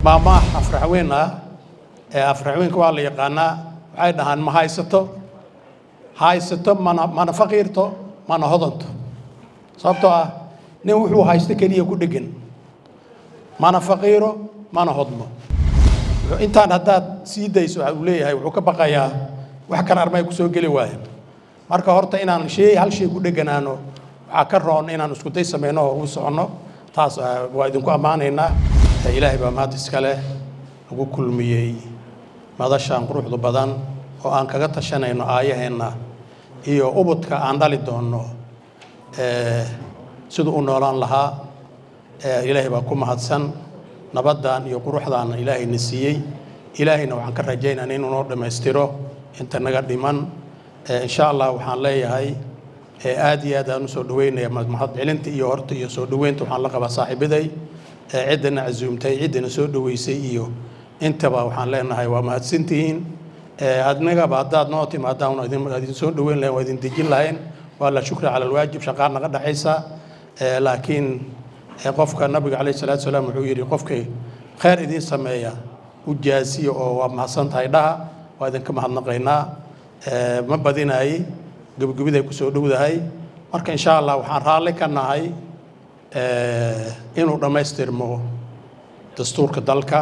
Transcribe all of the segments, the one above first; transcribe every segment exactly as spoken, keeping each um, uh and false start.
maama afraxweena ee afraxweenka waa la yaqaanaa waxay dhahaan ma haysato haysato mana mana faqiirto mana hodanto sababtoo ah nin wuxuu haysto kaliya ku dhagan mana faqiiro mana hodmo intaan haddaad sii dayso waxa uu leeyahay wuxuu ka baqayaa wax kan armay ku soo gali waayeen marka horta inaan shay hal shay ku dhaganaano waxa ka roon inaan isku day sameeyno oo u socono taas waa idinku amaanaynaa ilaahay baa maad iskale ugu kulmiyay madashaan quruxda badan oo aan kaga tashanayno aayaheena iyo ubadka aan dhali doono ee sidoo uu noolaan lahaa ee ilaahay baa ku mahadsan nabadan iyo quruxdaan ilaahay nasiiyay ilaahayna waxaan ka rajaynaynaa inuu noo dhameystiro inta naga dhiman ee insha Allah waxaan leeyahay ee aad iyo aad aan u soo dhaweynaya mahad celinta iyo horta iyo soo dhaweynta waxaan la qabaa saaxiibaday ee cidna azuumtay cidna soo dhaweysay iyo intaba waxaan leenahay waa mahadsantihiin ee adnaga baadaad noo timaadaan idin soo dhaweyn lahayn waa idin dejin lahayn waa la shukri cala alwaajib shaqaan naga dhaxaysa ee laakiin qofka nabiga kaleey salaatu salaam wuxuu yiri qofkay khayr idin sameeya u jaasiyo oo waa mahadsan tahay dhaha waa idin ka mahadnaqaynaa ee ma badinaay gabagabada ku soo dhawdahay marka insha Allah waxaan raali ka nahay ee inuu dhameystirmo dastuurka dalka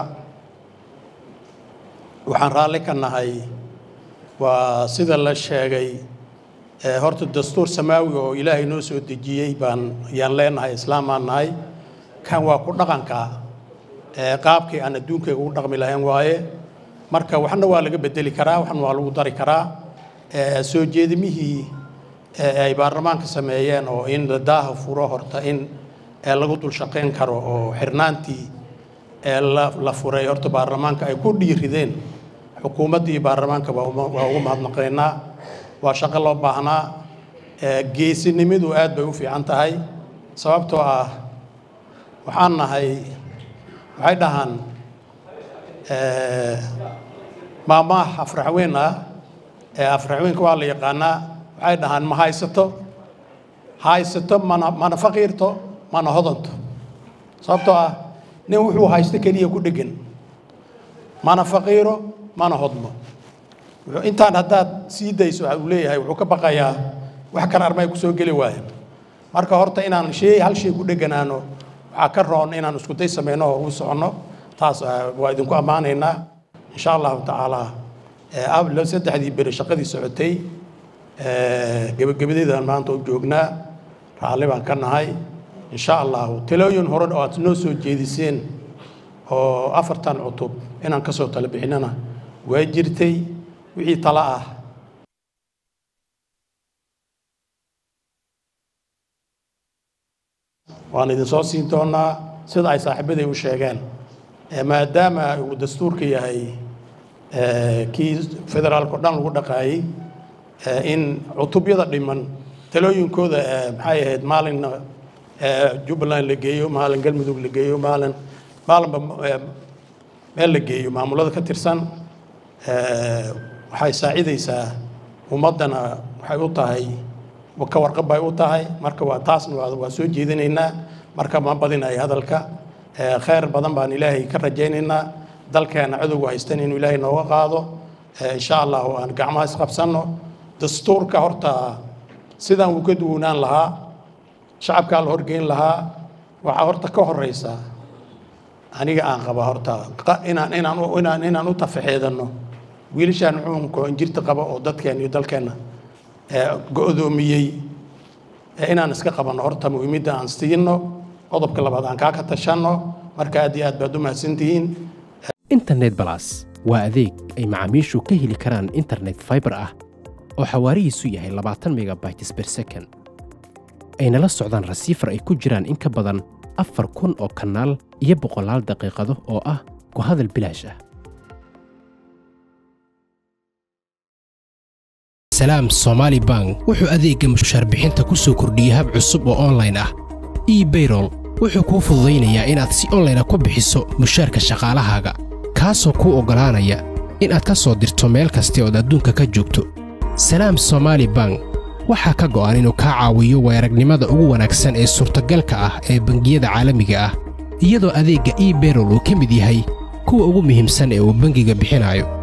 waxaan raali ka nahay waa sida la sheegay ee horta dastuur samaawi oo ilaahay noo soo dejiyay baan yaan leenahay islaamaan nahay kan waa ku dhaqanka ee qaabkii aan adduunka ugu dhaqmi lahayn waaye marka waxna waa laga bedeli karaa waxna waa lagu dari karaa ee soo jeedimihii ee ay baarlamaanka sameeyeen oo in la daaha furo horta in ee lagu dul shaqeyn karo oo xirnaantii ee la furay horta baarlamaanka ay ku dhiirideen xukuumadii baarlamaanka waa ugu mahadnaqaynaa waa shaqo loo baahnaa ee geesinimadu aad bay u fiican tahay sababtoo ah waxaan nahay waxay dhahaan ee maama afraxweena ee afraxweenka waa la yaqaanaa waxay dhahaan ma haysato haysato mana mana faqiirto mana hodanto sababtoo ah nin wuxuu haysto kaliya ku dhagan mana faqiiro mana hodmo intaan haddaad sii dayso waxa uu leeyahay wuxuu ka baqayaa wax kan armay ku soo gali waayeen marka horta inaan shay hal shay ku dhaganaano waxa ka roon inaan isku day sameeyno oo u socono taas waa idinku amaanaynaa insha Allah taala ee ab la saddexdii bir shaqadii socotay ee gabagabadeeda maanta u joognaa raali baan ka nahay insha Allah talooyin hore oo aad noo soo jeediseen oo afartan cutub inaan ka soo tala bixinana way jirtay wixii tala ah waan idin soo siin doonaa sida ay saaxiibaday u sheegeen ee maadaama uu dastuurka yahay ee kii federaalka dhan lagu dhaqaayay in cutubyada dhiman talooyinkooda maxay ahayd maalin Jubbaland la geeyo maalin galmudug la geeyo maalin maalin meel la geeyo maamulada ka tirsan ee waxay saacidaysaa ummadana waxay u tahay ka warqab bay u tahay marka waa taasna waa soo jeedinaynaa marka ma badinayo hadalka ee khayr badan baan ilaahay ka rajaynaynaa dalkeena cadowga haystan inuu ilaahay nooga qaado insha Allah aan gacmaha isqabsano dastuurka horta sidaan uu ka duwanaan lahaa shacabka la horgeyn lahaa waxa horta ka horeysa aniga aan qaba horta inaan inaan inaan inaan u tafaxeedano wiilashan xukunka injirta qaba oo dadkeena iyo dalkeena ee go'doomiyay ee inaan iska qabano horta muhiimada aan siino qodobka labaad aan ka ka tashano marka aad iyo aad baad u mahadsantihiin internet plus waa adeeg ay macaamiishu ka heli karaan internet fiber ah oo xawaarihiisu yahay labaatan megabytes per second ayna la socdaan receiver ay ku jiraan in ka badan afar kun oo kanaal iyo boqolaal daqiiqado oo ah ku hadal bilaash ah Salaam Somali Bank wuxuu adeegga mushaar bixinta ku soo kordhiyay hab cusub oo online ah e-payroll wuxuu kuu fududeynayaa inaad si online ah ku bixiso mushaarka shaqaalahaaga kaasoo kuu ogolaanaya in aad ka soo dirto meel kasta oo adduunka ka joogto Salaam Somali Bank waxaa ka go'an inuu ka caawiyo weeragnimada ugu wanaagsan ee suurtagalka ah ee bangiyada caalamiga ah iyadoo adeegga e-payroll uu ka mid yahay kuwa ugu muhiimsan ee uu bangiga bixinayo.